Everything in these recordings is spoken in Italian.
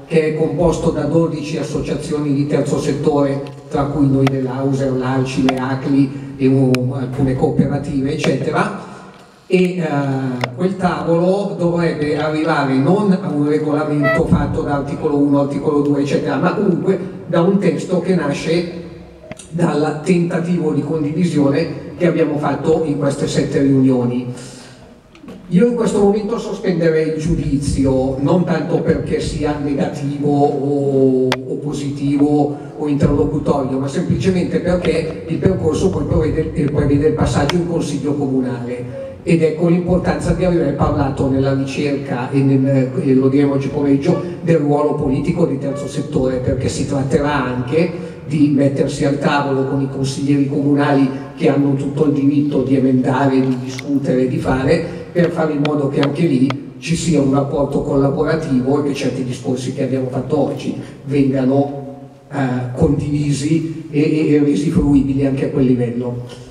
che è composto da 12 associazioni di terzo settore, tra cui noi dell'Auser, l'ARCI, le ACLI e alcune cooperative, eccetera. E quel tavolo dovrebbe arrivare non a un regolamento fatto da articolo 1, articolo 2, eccetera, ma comunque da un testo che nasce dal tentativo di condivisione che abbiamo fatto in queste 7 riunioni. Io in questo momento sospenderei il giudizio, non tanto perché sia negativo o positivo o interlocutorio, ma semplicemente perché il percorso poi prevede il passaggio in consiglio comunale. Ed ecco l'importanza di aver parlato nella ricerca e lo diremo oggi pomeriggio del ruolo politico di terzo settore, perché si tratterà anche di mettersi al tavolo con i consiglieri comunali che hanno tutto il diritto di emendare, di discutere, di fare, per fare in modo che anche lì ci sia un rapporto collaborativo e che certi discorsi che abbiamo fatto oggi vengano condivisi e resi fruibili anche a quel livello.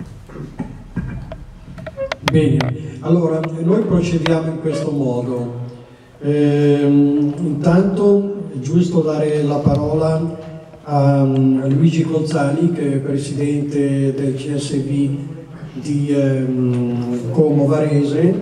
Bene, allora noi procediamo in questo modo. Intanto è giusto dare la parola a Luigi Cozzani, che è presidente del CSV di Como Varese.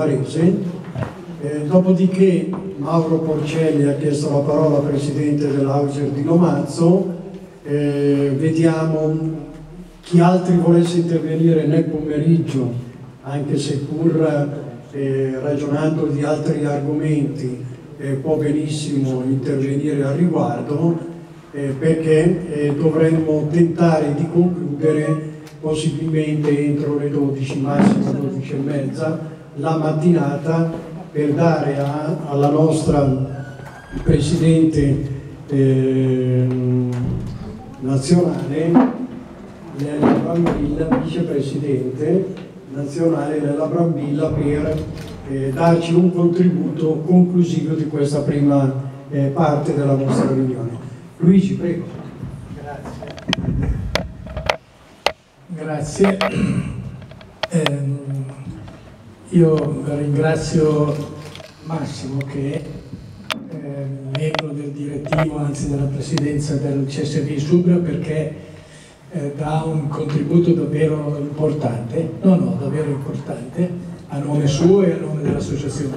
Dopodiché Mauro Porcelli ha chiesto la parola, presidente dell'Auser di Lomazzo. Vediamo chi altri volesse intervenire nel pomeriggio, anche se pur ragionando di altri argomenti può benissimo intervenire al riguardo, perché dovremmo tentare di concludere possibilmente entro le 12, massimo 12 e mezza, la mattinata, per dare alla nostra Presidente nazionale Nella Brambilla, Vicepresidente nazionale Nella Brambilla, per darci un contributo conclusivo di questa prima parte della nostra riunione. Luigi, prego. Grazie. Io ringrazio Massimo, che è membro del direttivo, anzi della presidenza del CSV Subrio, perché dà un contributo davvero importante, davvero importante, a nome suo e a nome dell'associazione.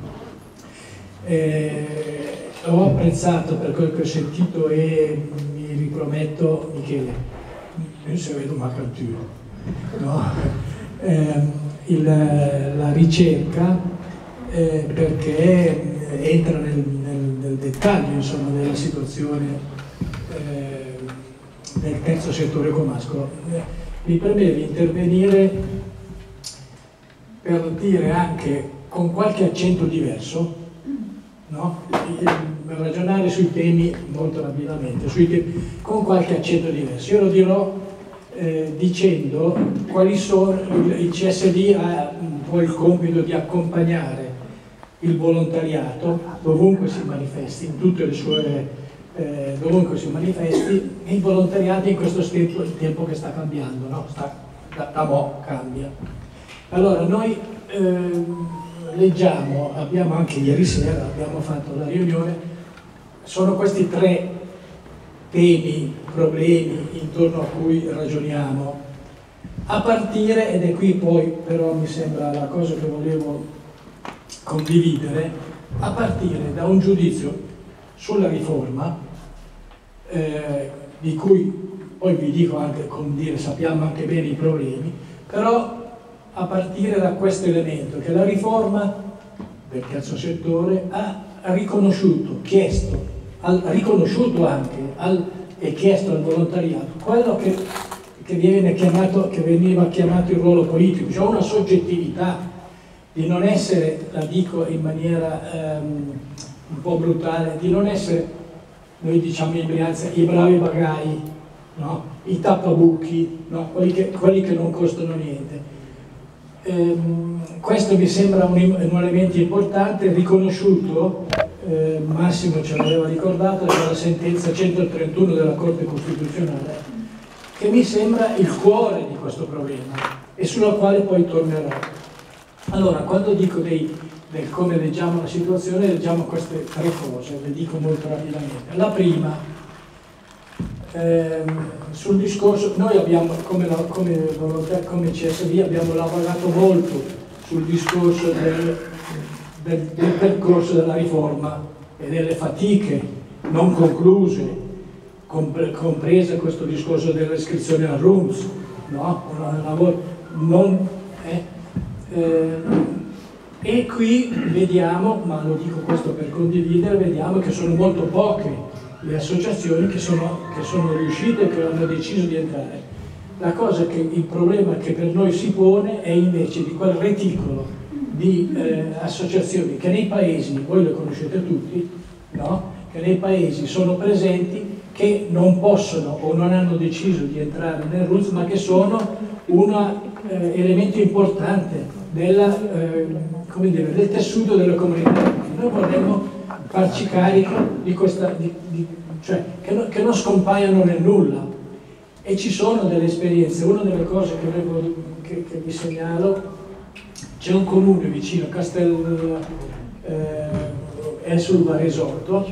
Ho apprezzato per quel che ho sentito e mi riprometto, Michele, se vedo una cattura, no? La ricerca, perché entra nel dettaglio, insomma, della situazione del terzo settore comascolo. Mi premeva intervenire per dire anche con qualche accento diverso, no? Ragionare sui temi molto rapidamente, con qualche accento diverso. Io lo dirò dicendo quali sono. Il CSD ha un po' il compito di accompagnare il volontariato dovunque si manifesti, in tutte le sue dovunque si manifesti, e il volontariato in questo tempo che sta cambiando, no? Da mo' cambia. Allora noi leggiamo, abbiamo anche ieri sera, abbiamo fatto la riunione, sono questi 3 temi, problemi intorno a cui ragioniamo, a partire, ed è qui poi però mi sembra la cosa che volevo condividere, a partire da un giudizio sulla riforma, di cui poi vi dico anche, come dire, sappiamo anche bene i problemi, però a partire da questo elemento, che la riforma del terzo settore ha riconosciuto, e chiesto al volontariato quello che veniva chiamato il ruolo politico, cioè una soggettività, di non essere, la dico in maniera un po' brutale, di non essere, noi diciamo in Brianza, i bravi bagai, no? I tappabuchi, no? quelli che non costano niente. Questo mi sembra un elemento importante, riconosciuto, Massimo ce l'aveva ricordato, dalla sentenza 131 della Corte Costituzionale, che mi sembra il cuore di questo problema e sulla quale poi tornerò. Allora, quando dico del come leggiamo la situazione, leggiamo queste tre cose, le dico molto rapidamente. La prima, sul discorso, noi abbiamo, come CSV, abbiamo lavorato molto sul discorso del percorso della riforma e delle fatiche non concluse, compresa questo discorso dell'iscrizione al RUMS, no? E qui vediamo, ma lo dico questo per condividere, vediamo che sono molto poche le associazioni che sono riuscite, che hanno deciso di entrare. Il problema che per noi si pone è invece di quel reticolo di associazioni che nei paesi, voi le conoscete tutti, no? Che nei paesi sono presenti, che non possono o non hanno deciso di entrare nel RULS, ma che sono un elemento importante del tessuto della comunità. Noi vorremmo farci carico di questa, cioè che non scompaiano nel nulla, e ci sono delle esperienze. Una delle cose che vi segnalo, c'è un comune vicino a è sul Varesotto,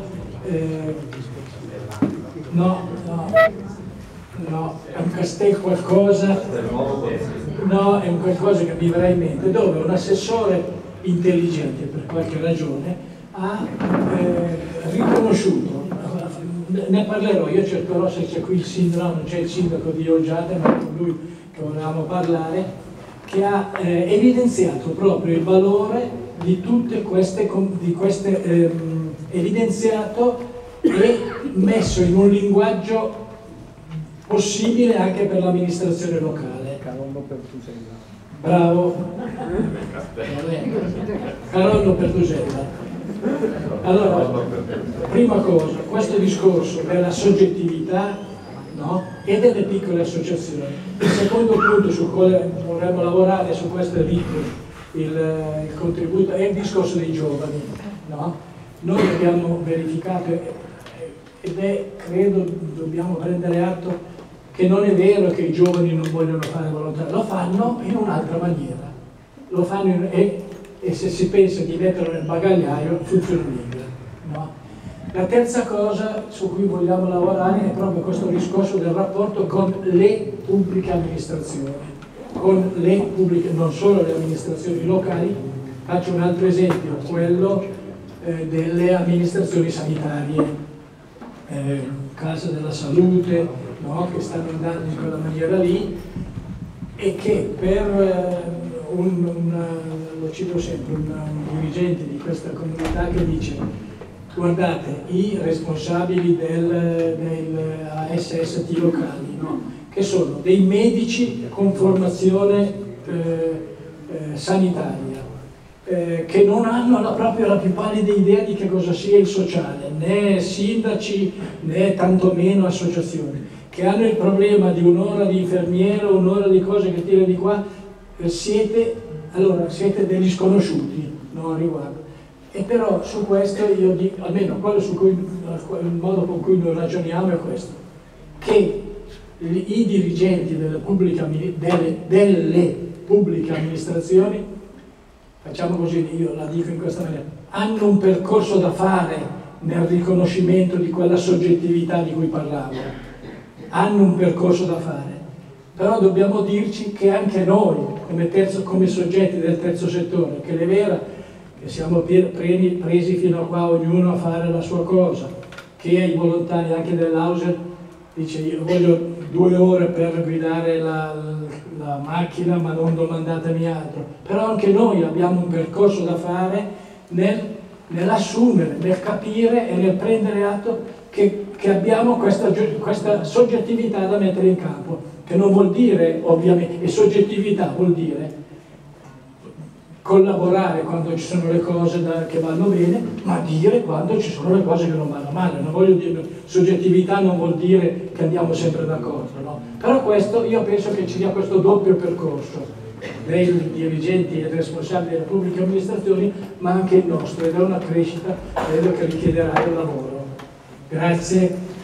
no, è un Castel qualcosa, no, è un qualcosa che mi verrà in mente, dove un assessore intelligente, per qualche ragione, ha riconosciuto, ne parlerò, io cercherò, se c'è qui il sindaco, non c'è il sindaco di Olgiate, ma con lui che volevamo parlare, che ha evidenziato proprio il valore di tutte queste, evidenziato e messo in un linguaggio possibile anche per l'amministrazione locale. Caronno Pertusella. Bravo. Caronno Pertusella. Allora, prima cosa, questo discorso della soggettività, no? E delle piccole associazioni. Il secondo punto sul quale vorremmo lavorare, su questo è il contributo, è il discorso dei giovani, no? Noi abbiamo verificato, ed credo dobbiamo prendere atto, che non è vero che i giovani non vogliono fare volontariato, lo fanno in un'altra maniera, lo fanno e se si pensa di metterlo nel bagagliaio funziona meglio, no? La terza cosa su cui vogliamo lavorare è proprio questo discorso del rapporto con le pubbliche amministrazioni, non solo le amministrazioni locali. Faccio un altro esempio, quello delle amministrazioni sanitarie, Casa della Salute, no? Che stanno andando in quella maniera lì, e che per lo cito sempre, un dirigente di questa comunità che dice: guardate, i responsabili delle ASST locali, no? Che sono dei medici con formazione sanitaria, che non hanno proprio la più pallida idea di che cosa sia il sociale, né sindaci né tantomeno associazioni, che hanno il problema di un'ora di infermiero, un'ora di cose che tira di qua. Siete degli sconosciuti, no, a riguardo. E però su questo io dico, almeno quello il modo con cui noi ragioniamo è questo, che i dirigenti delle pubbliche amministrazioni, facciamo così, io la dico in questa maniera, hanno un percorso da fare nel riconoscimento di quella soggettività di cui parlavo, hanno un percorso da fare, però dobbiamo dirci che anche noi, come soggetti del terzo settore, che è vera che siamo presi fino a qua ognuno a fare la sua cosa, che i volontari anche dell'Auser dice: io voglio 2 ore per guidare la macchina, ma non domandatemi altro. Però anche noi abbiamo un percorso da fare nell'assumere, nel capire e nel prendere atto che abbiamo questa soggettività da mettere in campo, che non vuol dire, ovviamente, e soggettività vuol dire collaborare quando ci sono le cose che vanno bene, ma dire quando ci sono le cose che non vanno male. Non voglio dire, soggettività non vuol dire che andiamo sempre d'accordo, no? Però questo, io penso che ci sia questo doppio percorso dei dirigenti e responsabili delle pubbliche amministrazioni, ma anche il nostro, ed è una crescita, credo, che richiederà il lavoro. Grazie.